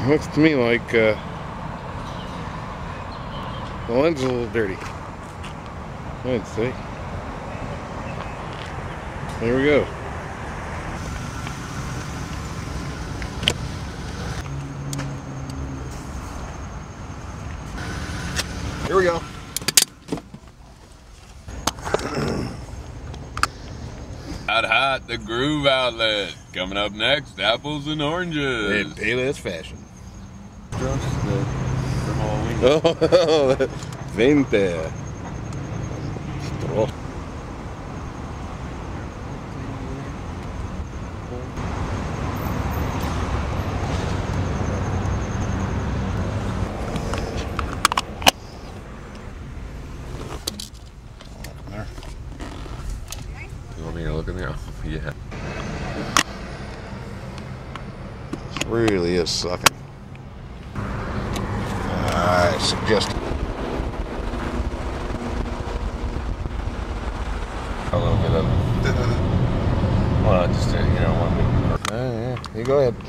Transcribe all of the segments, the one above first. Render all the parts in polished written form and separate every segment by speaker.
Speaker 1: Looks to me like the lens is a little dirty, I'd say. There we go.
Speaker 2: Here we go.
Speaker 3: Hot, the Groove Outlet. Coming up next, apples and oranges.
Speaker 1: In Payless fashion.
Speaker 3: From Halloween.
Speaker 1: Oh, 20. Oh.
Speaker 3: You want me to look in there? Oh, yeah.
Speaker 2: This really is sucking. I suggest.
Speaker 3: A little bit of well, just you know, one big.
Speaker 2: Yeah, you go ahead.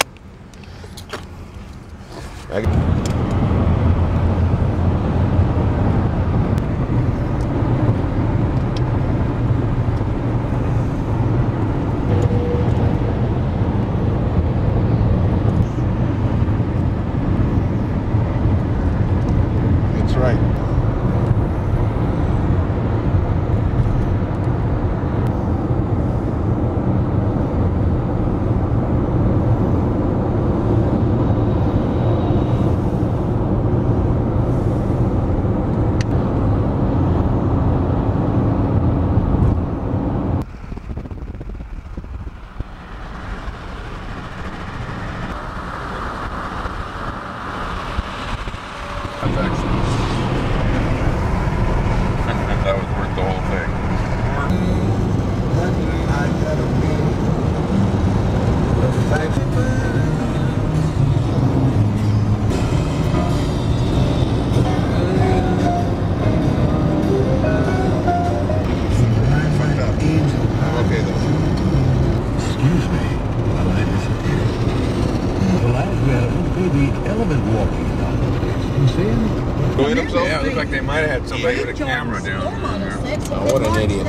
Speaker 2: That's right.
Speaker 3: That was worth the whole thing.
Speaker 2: Okay,
Speaker 4: Excuse me, while I disappear. The last we had a little baby elephant walking competition. You see him?
Speaker 2: Go hit himself?
Speaker 3: Yeah, it looked like they might have had somebody with a camera down there.
Speaker 2: Oh, what an idiot.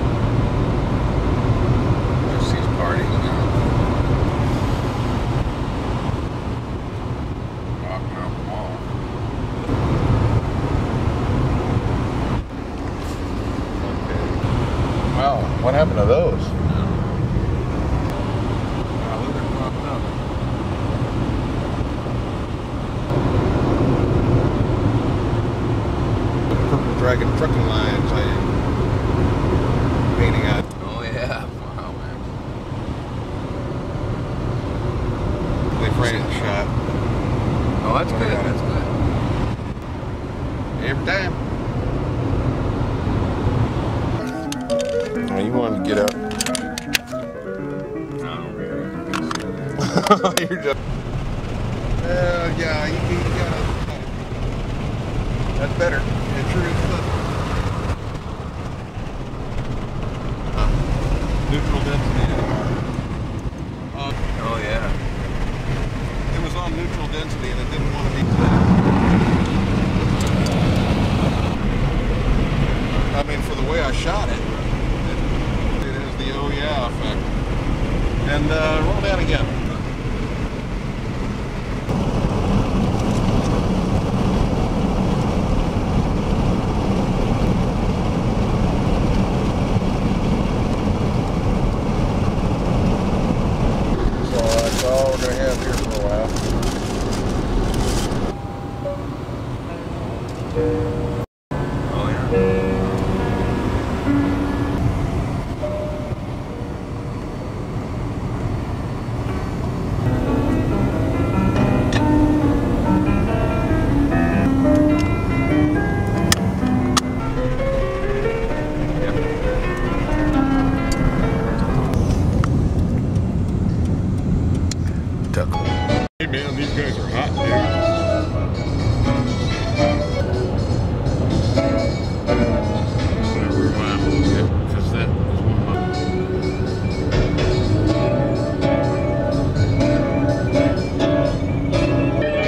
Speaker 3: She's partying now. Walking off the wall.
Speaker 2: Wow, what happened to those?
Speaker 3: Wow, look, they're popping up.
Speaker 2: Purple Dragon trucking lines I am painting out.
Speaker 3: Oh yeah, wow, man.
Speaker 2: They framed the shot.
Speaker 3: Oh, that's good. That's good.
Speaker 2: Every time. Oh, you wanted to get out.
Speaker 3: No,
Speaker 2: You're just. Yeah, you gotta. That's better. It sure is. Neutral density.
Speaker 3: oh yeah.
Speaker 2: It was on neutral density and it didn't want to be. I mean, for the way I shot it, it has the oh yeah effect. And roll down again. So that's all we're going to have here for a while.
Speaker 3: Oh yeah.
Speaker 1: Hey man, these guys are hot, dude. Whatever, because that was one of my...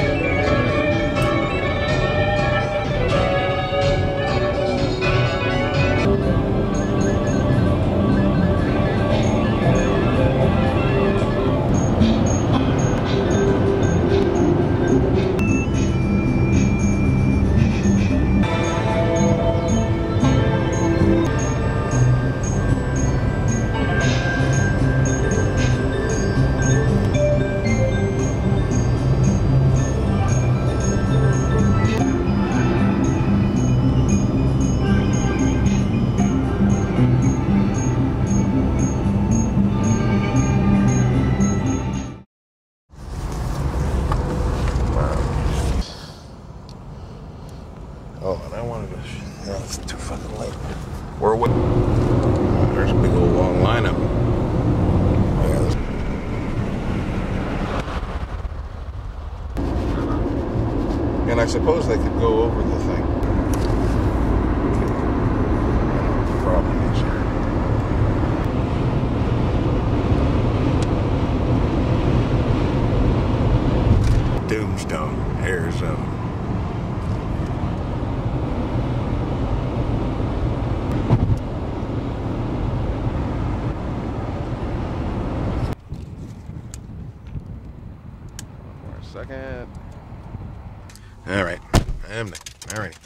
Speaker 2: And I suppose they could go over the thing. The problem is here. Tombstone, Arizona. Second. All right, I'm there. All right.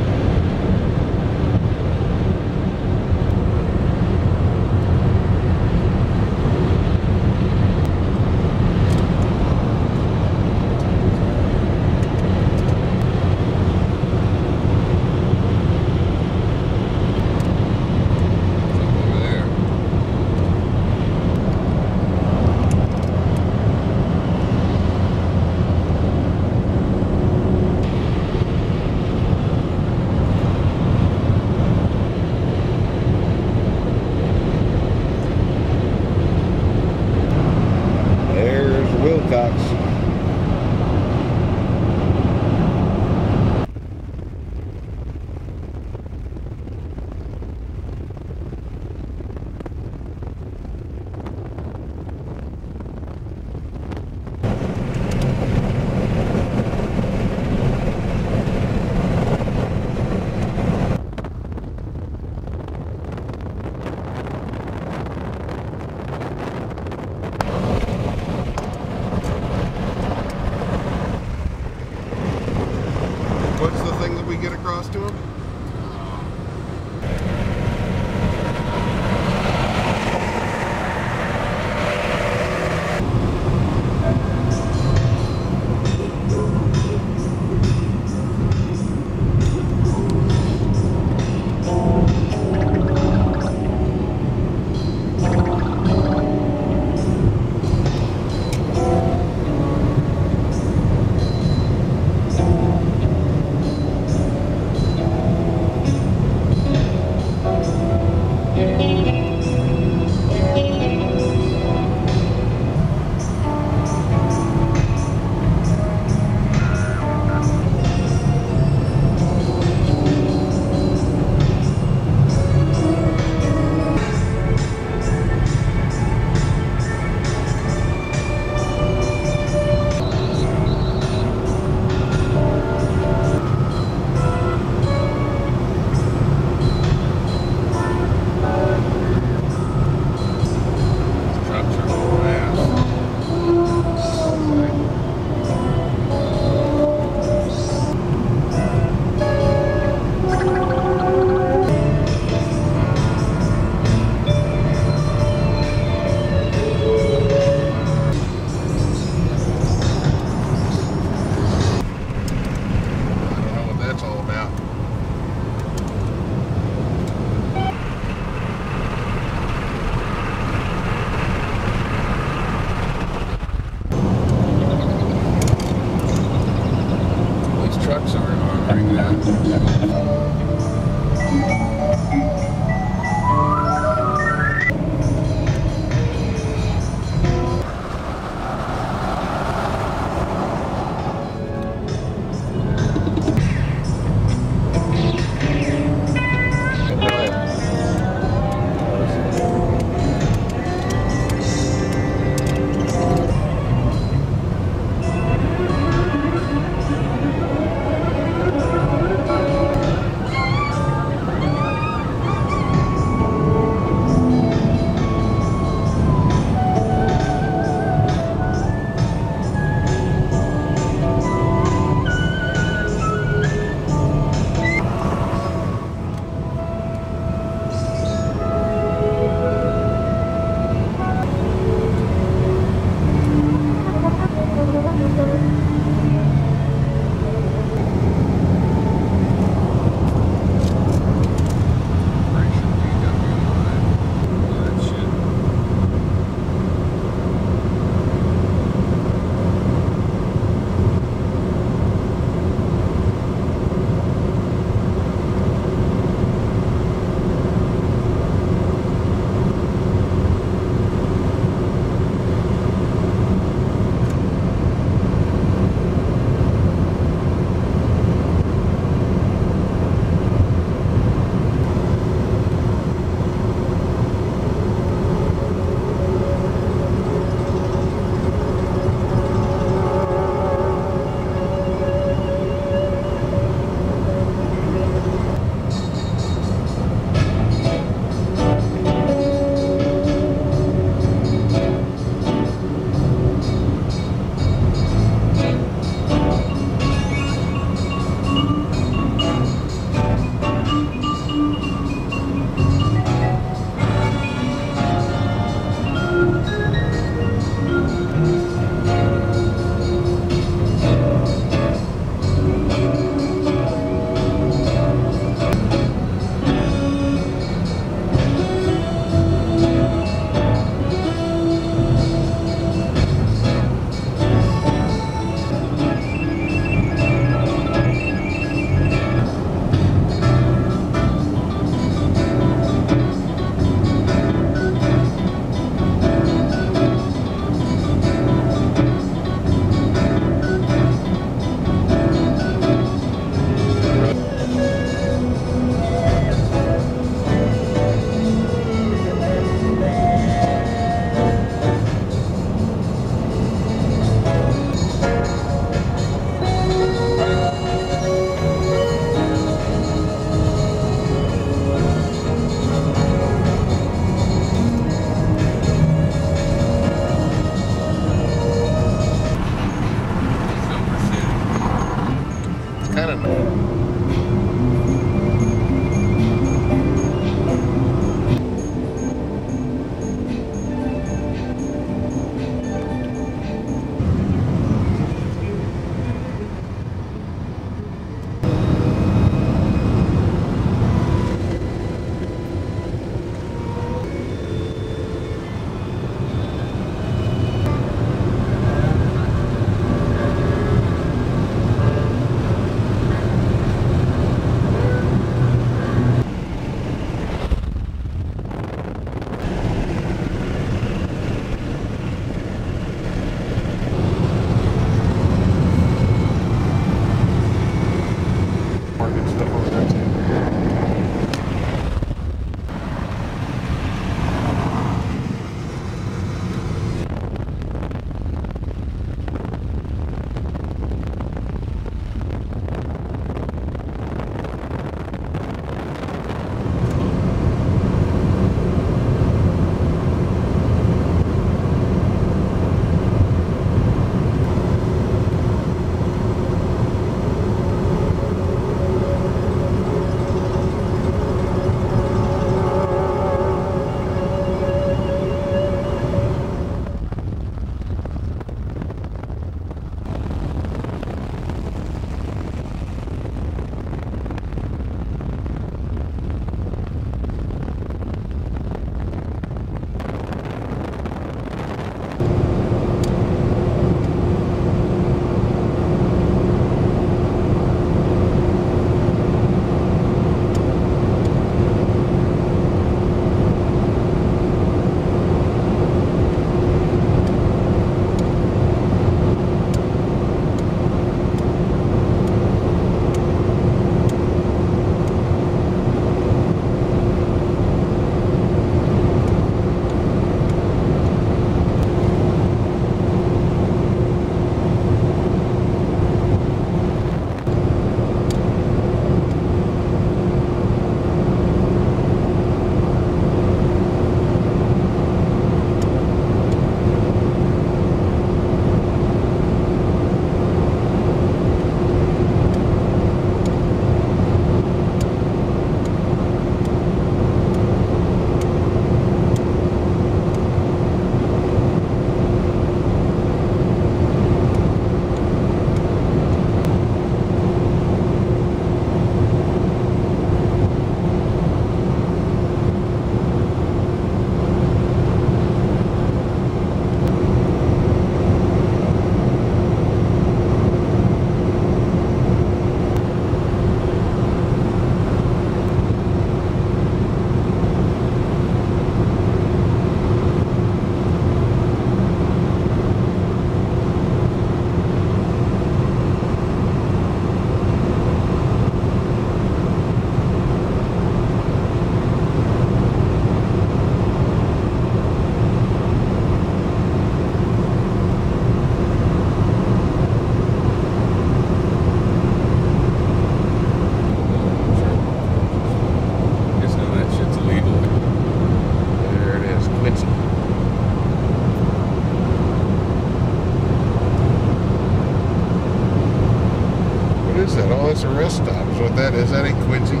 Speaker 2: what that is. That ain't Quincy.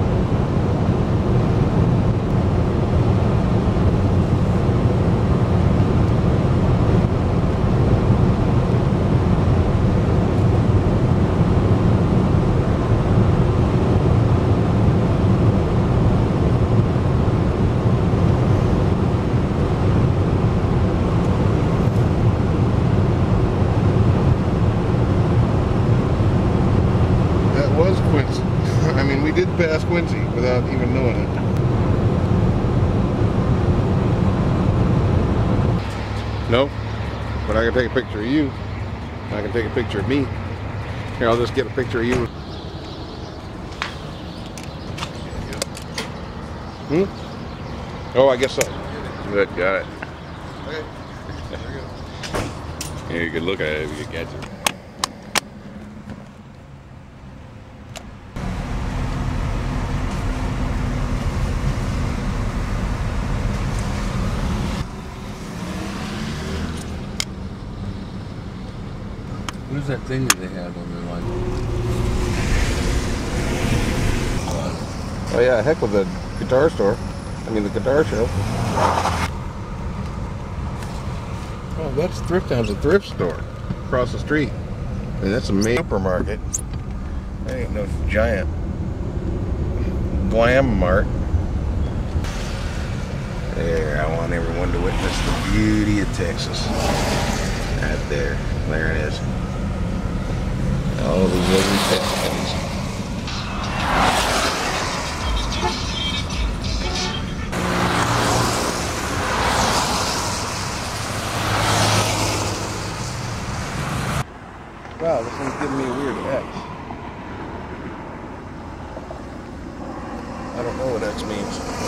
Speaker 2: We did pass Quincy without even knowing it. Nope. But I can take a picture of you. I can take a picture of me. Here, I'll just get a picture of you. Oh, I guess so.
Speaker 3: Good, got it.
Speaker 2: Okay. There you go.
Speaker 3: Yeah, you can look at it if you can catch it.
Speaker 5: What is that thing that they have on their line?
Speaker 2: Oh yeah, heck with the guitar store. I mean the guitar show. Oh, that's Thrift Town's a thrift store across the street. I mean, that's a main supermarket. That ain't no giant glam mart. There, I want everyone to witness the beauty of Texas. Right there. There it is. All these ugly Texans. Wow, this thing's giving me a weird X. I don't know what X means.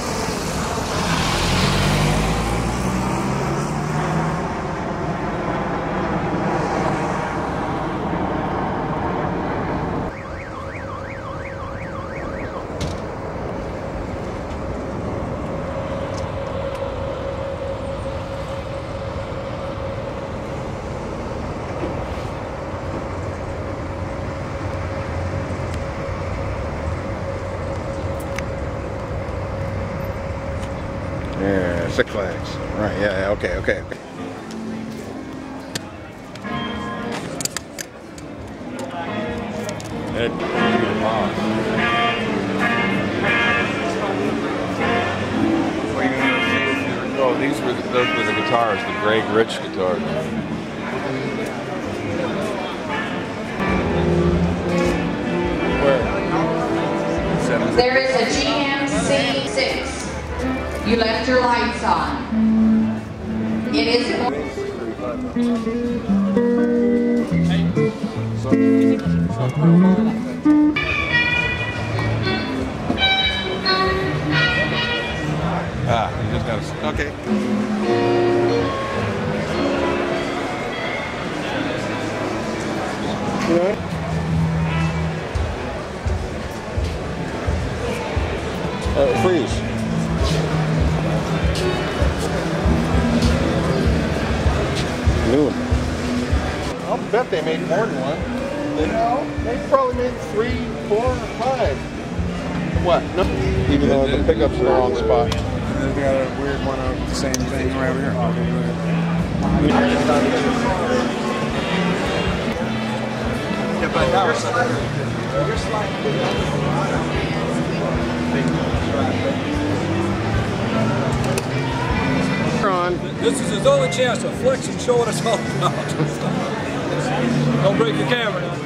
Speaker 2: Yeah, Six Flags. Right, yeah, okay.
Speaker 3: Oh, those were the guitars, the Greg Rich guitars.
Speaker 6: There is a GMC 6. You left your lights on. It is.
Speaker 2: You just gotta. Okay. Freeze. New one. I'll bet they made more than one. They probably made 3, 4, 5. What? No. Even though the pickup's in the wrong spot.
Speaker 5: And they got a weird one of the same thing right over here.
Speaker 7: Yeah, but that was you're sliding.
Speaker 8: This is his only chance to flex and show what it's all about. Don't break your camera now.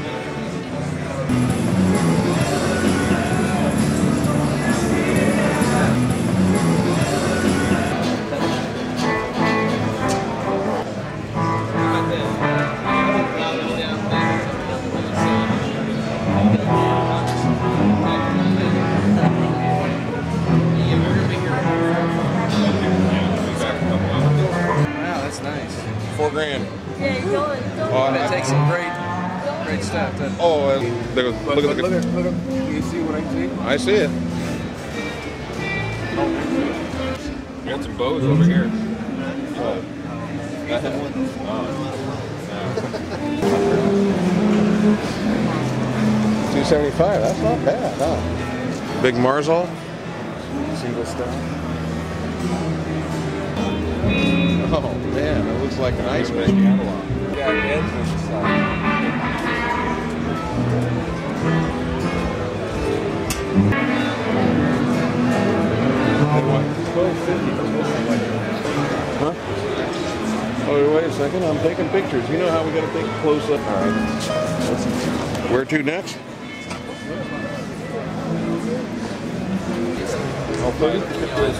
Speaker 2: $4,000.
Speaker 7: Yeah,
Speaker 2: Oh,
Speaker 5: It takes some great stuff.
Speaker 2: Oh, look at the.
Speaker 5: Look at, you see what I see?
Speaker 2: I see it.
Speaker 3: Got some bows over here.
Speaker 2: $275. That's not bad, huh? Big Marzal.
Speaker 5: Single style.
Speaker 2: Oh man, it looks like an ice
Speaker 5: Big
Speaker 2: pick.
Speaker 5: catalog. Yeah, Edmonds style.
Speaker 2: Huh? Oh, wait a second. I'm taking pictures. You know how we got to take a close up. All right. Where to next? I'll put it.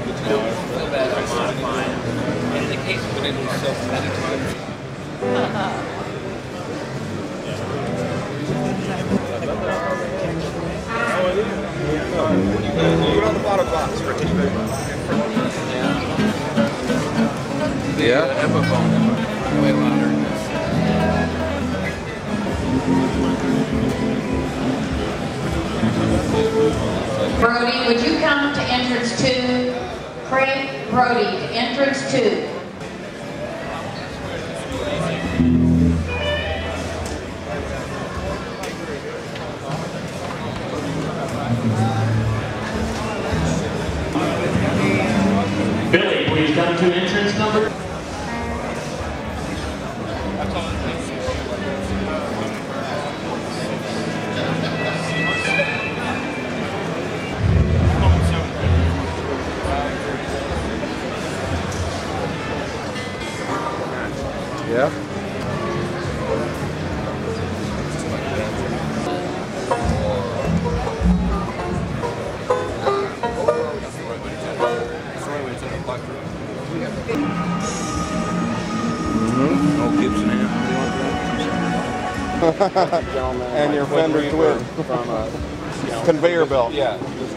Speaker 7: Put on the bottom box for TV.
Speaker 2: Yeah.
Speaker 5: Epiphone. Way louder than this.
Speaker 6: Brody, would you come to entrance 2? Craig, Brody, to entrance 2.
Speaker 9: Billy, please come to entrance number.
Speaker 2: Yeah.
Speaker 5: Oh, Gibson amp.
Speaker 2: And your Fender Twin. Conveyor belt.
Speaker 5: Yeah.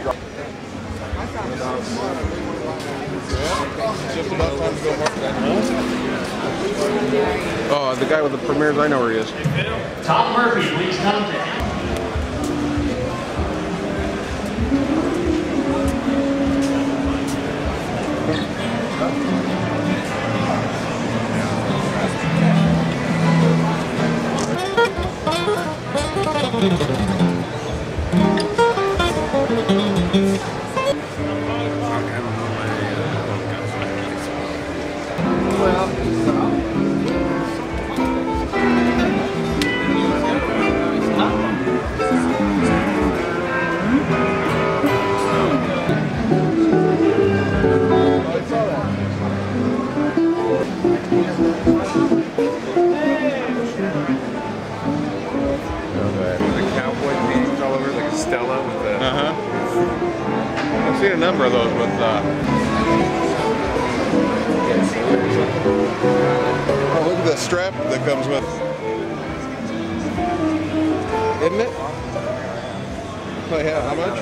Speaker 2: Just about time to go mark that. Oh, the guy with the Premiers, I know where he is.
Speaker 9: Tom Murphy, please come to.
Speaker 5: Stella with the...
Speaker 2: I've seen a number of those with oh, look at the strap that comes with, isn't it? Oh yeah, how much?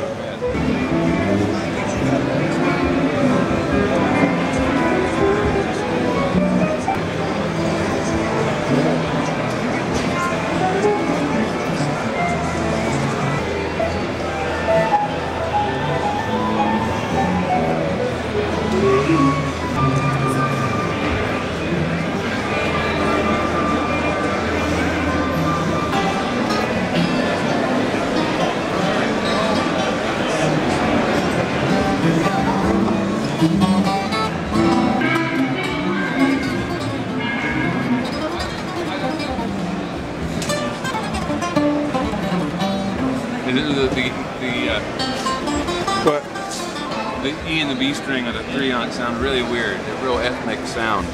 Speaker 3: The E and the B string of the 3-aught sound really weird. They're real ethnic sound.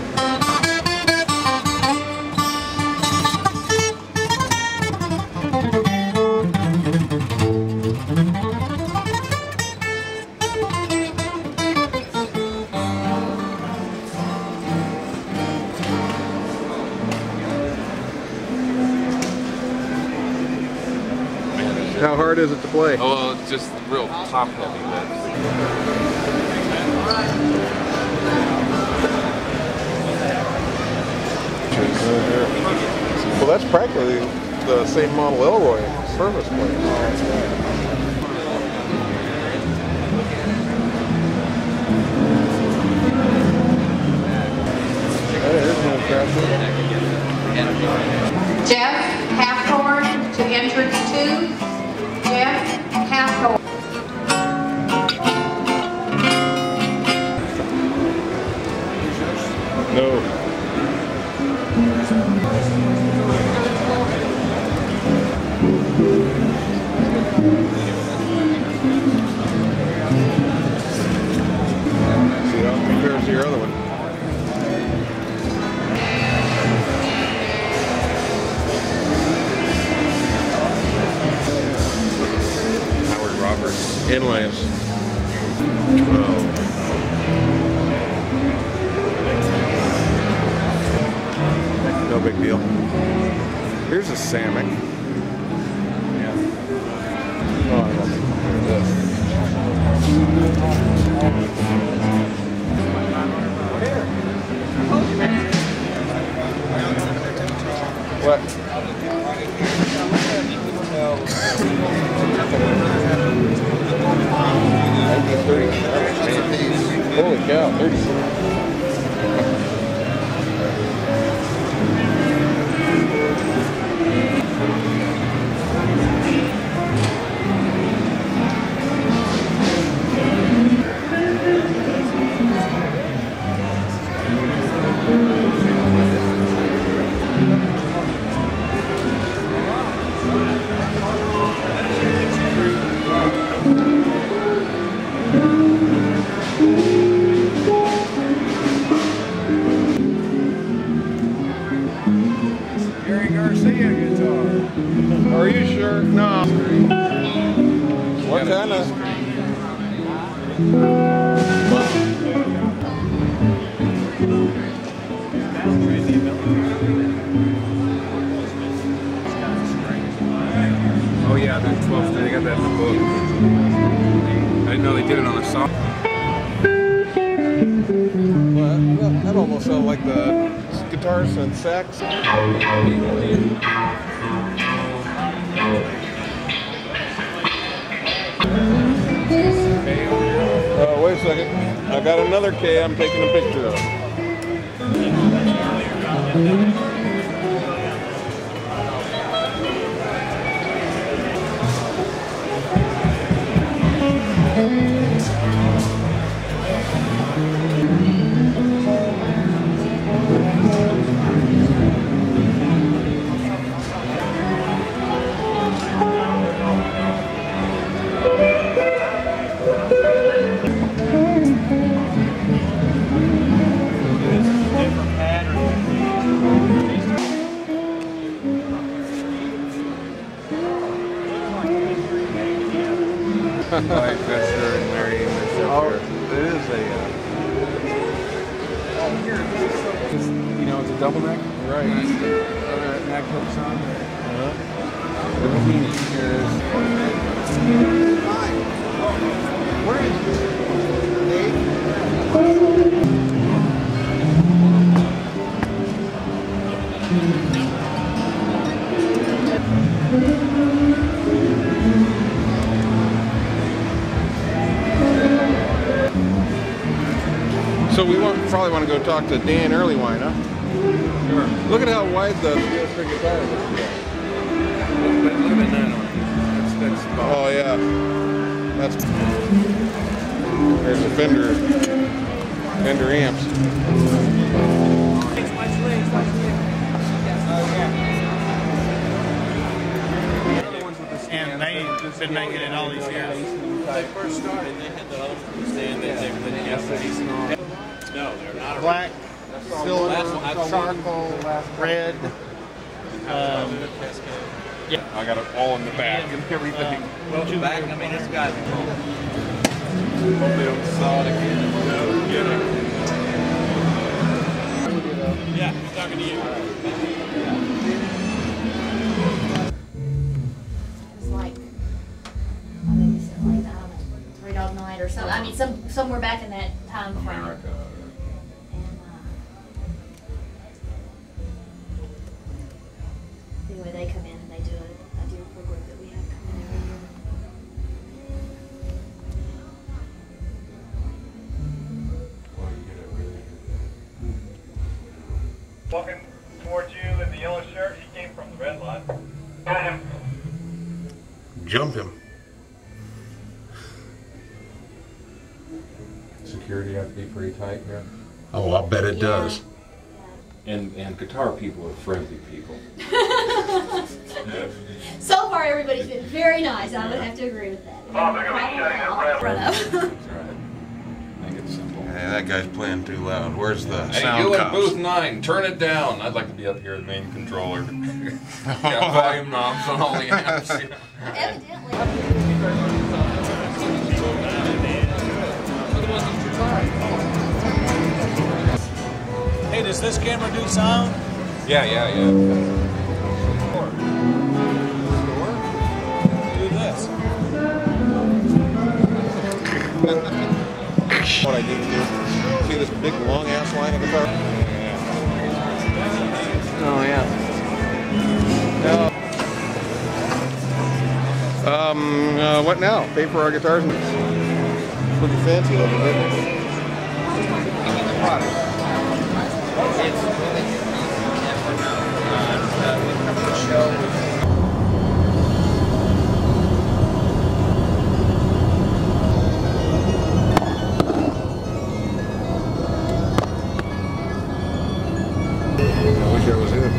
Speaker 2: How hard is it to play?
Speaker 3: Oh, well, it's just real top heavy.
Speaker 2: Well, that's practically the same model Elroy service plate.
Speaker 6: Jeff Halfhorn to entrance 2.
Speaker 2: No. See how it compares to your other one.
Speaker 5: Howard Roberts.
Speaker 2: Inlines.
Speaker 5: 12.
Speaker 2: No big deal. Here's a Samick.
Speaker 5: Yeah.
Speaker 2: Oh, I love this. What? Holy cow, 30.
Speaker 5: Gary Garcia guitar.
Speaker 2: Are you sure? No. What kind of?
Speaker 5: Oh yeah, the 12th. They got that in the book. I didn't know they did it on the song.
Speaker 2: Well, that almost sounds like the guitars and sax. Wait a second. I got another K I'm taking a picture of.
Speaker 5: Like Fester and Larry and
Speaker 2: Oh,
Speaker 5: their
Speaker 2: it is a.
Speaker 5: you know, it's a double neck.
Speaker 2: Right.
Speaker 5: Other neck hooks on. The bikini
Speaker 2: Where is So we probably want to go talk to Dan Earlywine, huh?
Speaker 5: Sure.
Speaker 2: Look at how wide the string guitar is.
Speaker 5: But look at that one. That's
Speaker 2: Oh yeah, that's. There's the Fender amps.
Speaker 10: And they've been making it all these years.
Speaker 11: When they first started, they had the other stand that they were decent. No, they're not.
Speaker 10: Black, silver, charcoal, red. Yeah.
Speaker 2: I got it all in the back and everything.
Speaker 11: Well, the back, I mean, it's got.
Speaker 2: Hope they don't saw it again. No, get it.
Speaker 11: Yeah, he's talking to you.
Speaker 12: It's like, I think it's like Three Dog Night or something. I mean, somewhere back in that time frame.
Speaker 5: America.
Speaker 12: Anyway, they come in and they do a deal for a group that we have come in every year.
Speaker 7: Walking towards you in the yellow shirt, he came from the red line. Got him.
Speaker 2: Jump him.
Speaker 5: Security have to be pretty tight here.
Speaker 2: Oh, I'll bet it
Speaker 12: Yeah.
Speaker 2: does.
Speaker 13: And guitar people are friendly people.
Speaker 12: So far, everybody's been very nice. I would have to agree with that.
Speaker 7: Oh, they're going to be shutting that
Speaker 12: Run up.
Speaker 13: That's right. Make it simple.
Speaker 2: Hey, that guy's playing too loud. Where's the
Speaker 3: Hey,
Speaker 2: sound
Speaker 3: you in
Speaker 2: cops?
Speaker 3: booth 9, turn it down. I'd like to be up here at the main controller. Got volume knobs on all the amps.
Speaker 8: Hey, does this camera do sound?
Speaker 3: Yeah.
Speaker 8: Do this.
Speaker 2: What I need to do. See this big long ass line of guitar?
Speaker 10: Oh, yeah.
Speaker 2: What now? Pay for our guitars? Pretty fancy looking, isn't it? I wish I was here.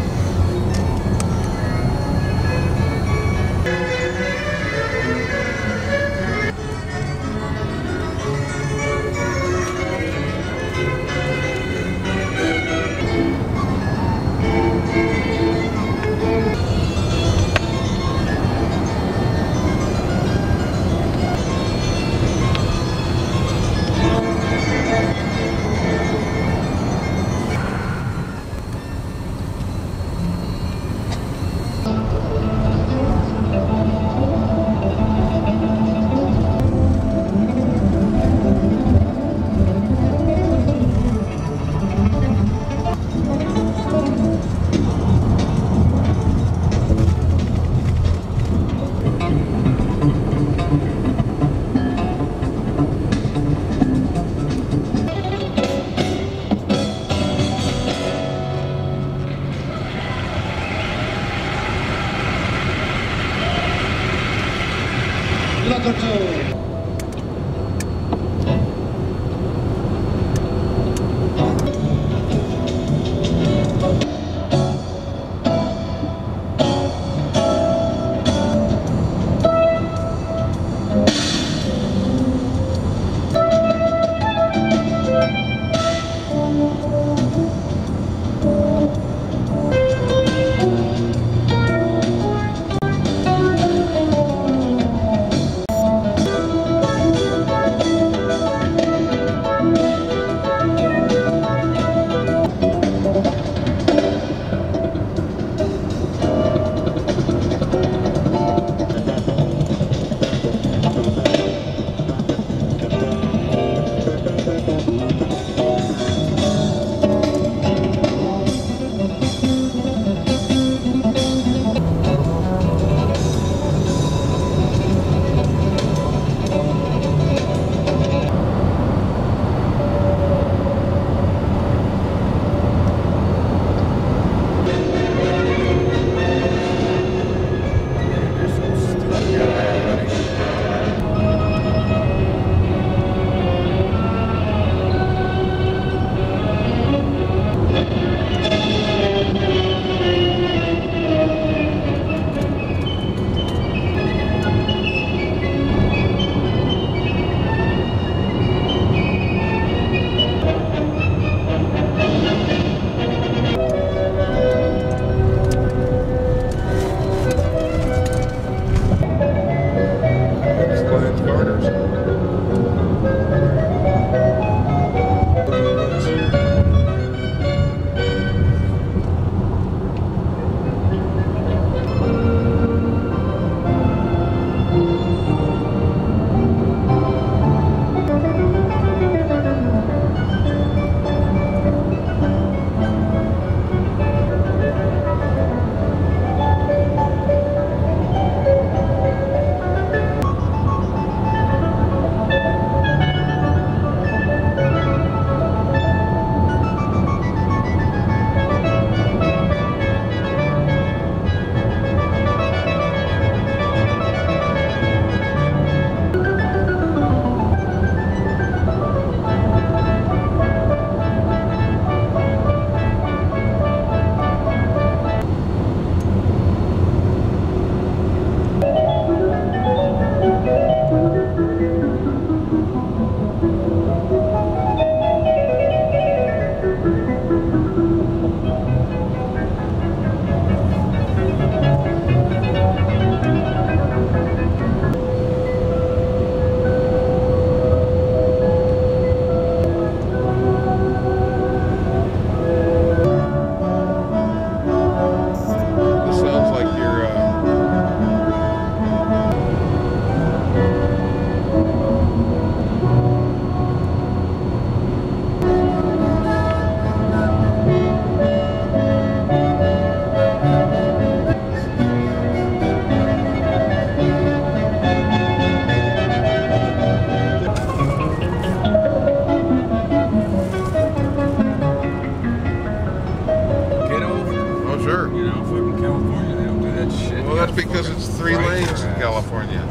Speaker 2: California.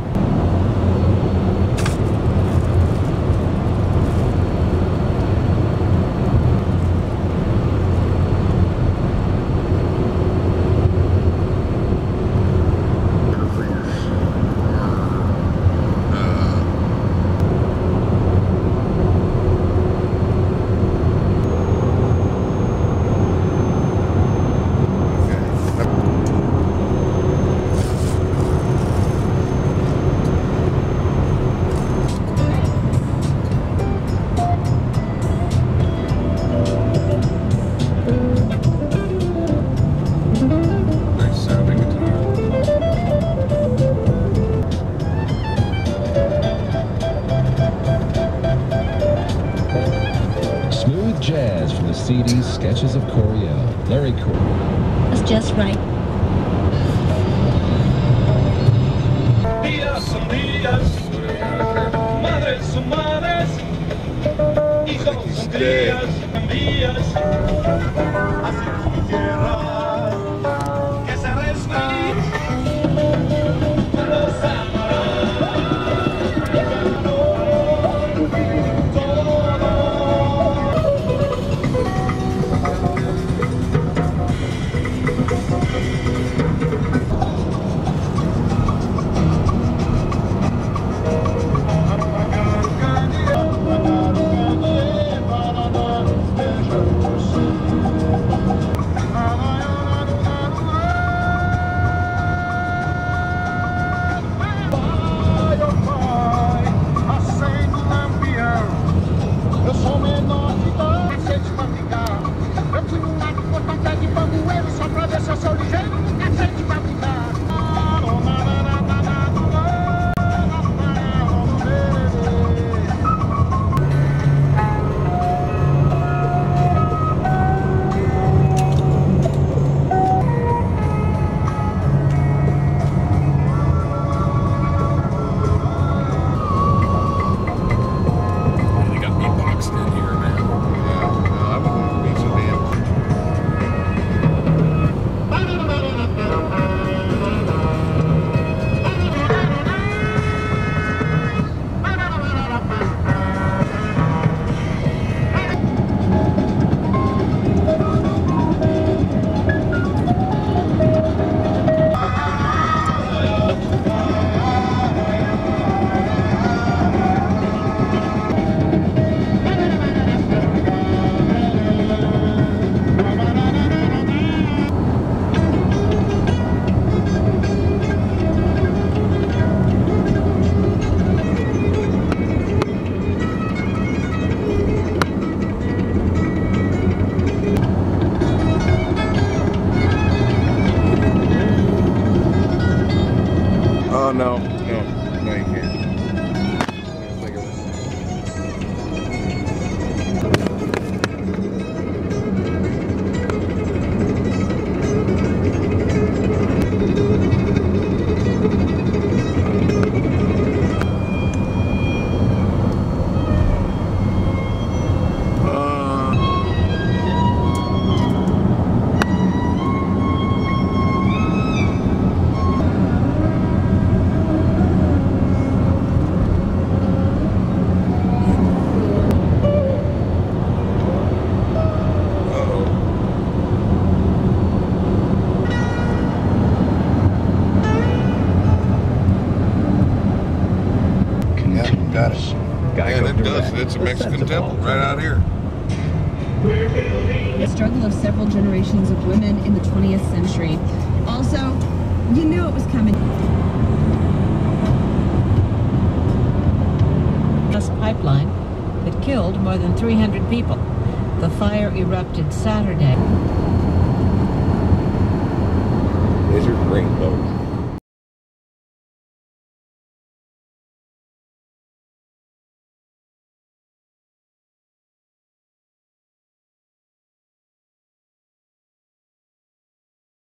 Speaker 14: Jazz from the CD's Sketches of Coryell. Larry Coryell.
Speaker 12: That's just right.
Speaker 15: Días son días, madres son madres, hijos son crías, días. Así es mi tierra, que se respira, los amará.
Speaker 2: Oh, no, you can't. Got it. And it does. It's a Mexican temple right out here.
Speaker 16: The struggle of several generations of women in the 20th century. Also, you knew it was coming.
Speaker 17: Gas pipeline that killed more than 300 people. The fire erupted Saturday.
Speaker 13: Desert rainbow.